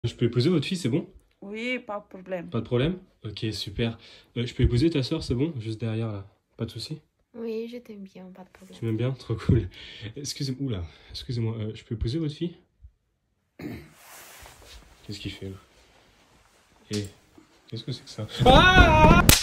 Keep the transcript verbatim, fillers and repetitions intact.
Je peux épouser votre fille, c'est bon? Oui, pas de problème. Pas de problème? Ok, super. Euh, je peux épouser ta soeur, c'est bon? Juste derrière là. Pas de souci? Oui, je t'aime bien, pas de problème. Tu m'aimes bien? Trop cool. Excusez-moi, oula, excusez-moi, euh, je peux épouser votre fille? Qu'est-ce qu'il fait là? Et qu'est-ce que c'est que ça? Ah!